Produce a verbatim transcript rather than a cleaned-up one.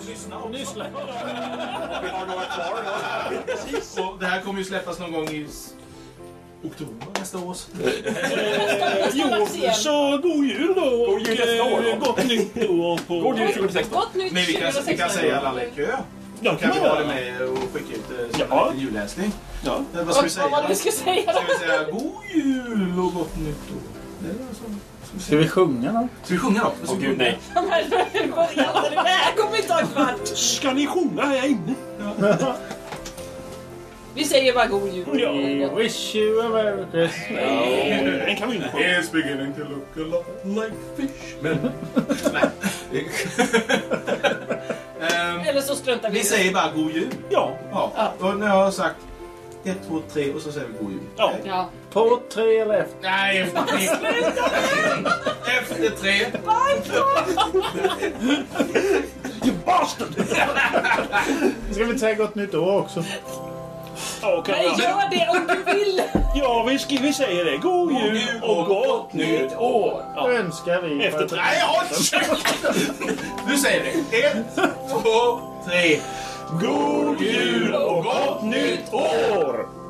lyssna och lyssna. Vi har några kvar då. Precis. Och det här kommer ju släppas någon gång i oktober nästa år. Eh, jo, så god jul då. God jul nästa år då. Gott nytt år. På... God jul tjugohundrasexton. Gott nytt Men vi kan, vi kan säga att alla är i kö. Ja, Kan vi ha det med och skicka ut en ja. julläsning? Ja. Vad ska vi säga? Vad var det vi ska säga då? Ska vi säga god jul och gott nytt år? Det är så. Ska vi sjunga då? Ska vi sjunga då? Åh gud, nej. Men började det här kommer inte ta en kvart. Ska ni sjunga här inne? Ja. Vi säger bara god jul. We wish you a merry Christmas. Ja, den kan vi inte sjunga. It's beginning to look a lot like fish. Men, nej. um, Eller så struntar vi. vi säger bara god jul. Ja. Ja. Ja. Och när jag har sagt ett, två, tre och så säger vi god jul. Ja. Ja. På tre eller efter. Nej, efter tre. Efter tre. You bastard! Ska vi säga gott nytt år också? Ja, kan Nej, vi... gör det om du vill. ja vi, ska, vi säger det. God jul och gott nytt år. Då önskar vi. Efter tre. Nej, håll käften! Du säger det. Ett, två, tre. God jul och gott nytt år!